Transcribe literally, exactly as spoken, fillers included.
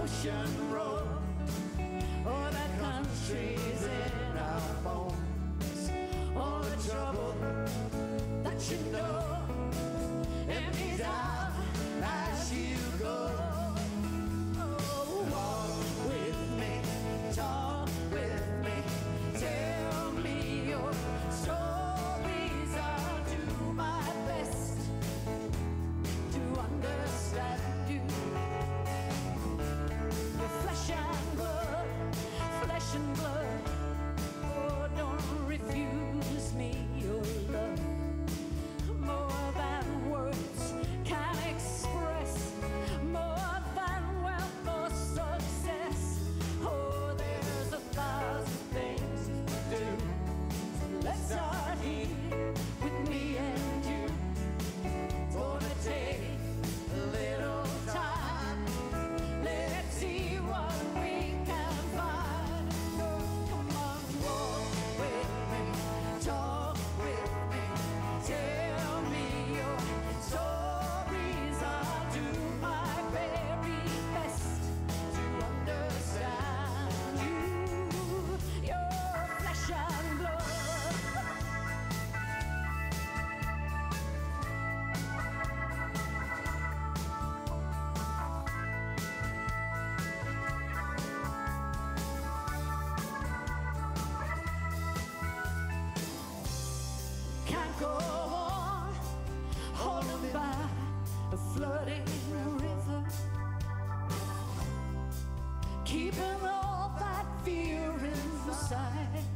ocean roar. Oh, the country's in our bones. All the trouble that you know empties out as you go. Oh, walk with me, talk with me, tell me your stories. I'll do my best to understand you. Your flesh and blood, flesh and blood. Oh, don't refuse me your love. More than words can express, more than wealth or success. Oh, there's a thousand things to do. So let's start here with me and you. Gonna take a little time. Let's see what we can find. Come on, walk with me, talk with me, tell me your stories. I'll do my very best to understand you. Your flesh and blood. Can't go on holding by a flooding river, keeping all that fear inside.